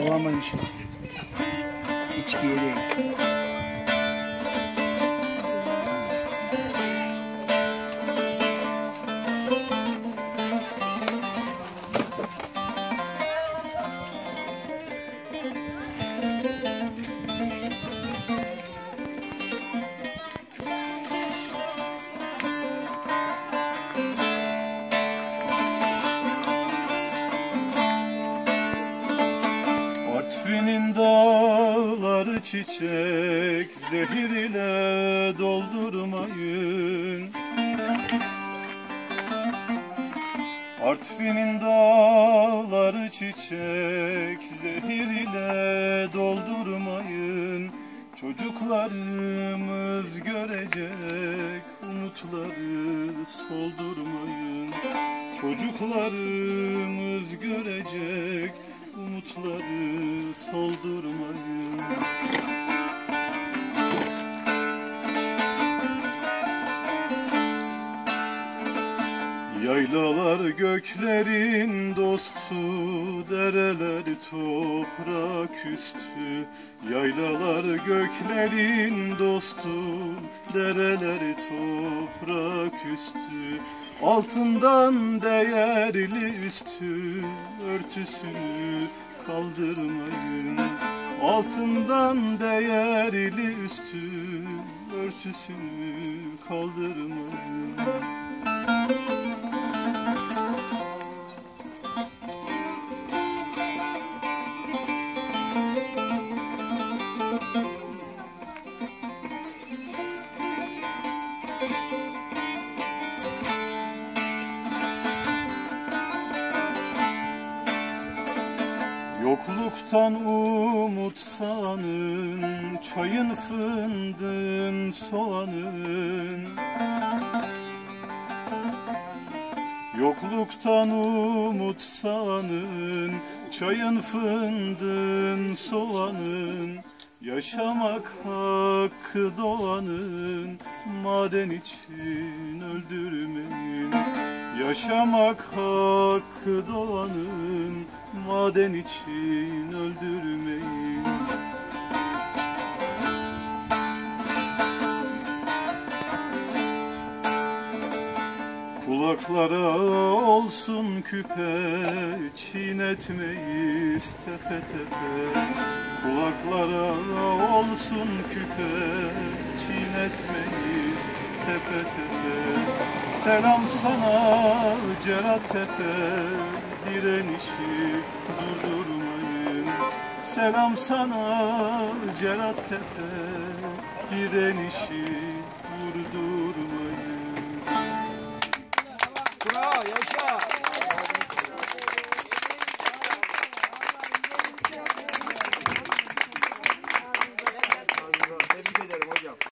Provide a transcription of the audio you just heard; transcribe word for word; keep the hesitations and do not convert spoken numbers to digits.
Olamaymış. İçkiye değil. Artvin'in dağları çiçek, zehir ile doldurmayın. Artvin'in dağları çiçek, zehir ile doldurmayın. Çocuklarımız görecek, umutları soldurmayın. Çocuklarımız görecek, umutları soldurmayın. Yaylalar göklerin dostu, dereler toprak üstü. Yaylalar göklerin dostu, dereler toprak üstü. Altından değerli üstü, örtüsünü kaldırmayın. Altından değerli üstü, örtüsünü kaldırmayın. Yokluktan umut sanın, çayın fındığın soğanın. Yokluktan umut sanın, çayın fındığın soğanın. Yaşamak hakkı doğanın, maden için öldürmeyin. Yaşamak hakkı doğanın, maden için öldürmeyin. Kulaklara olsun küpe, çiğnetmeyiz tepe tepe. Kulaklara olsun küpe, çiğnetmeyiz tepe tepe. Selam sana Cerat Tepe, direnişi durdurmayın. Selam sana Cerat Tepe, direnişi durdurmayın.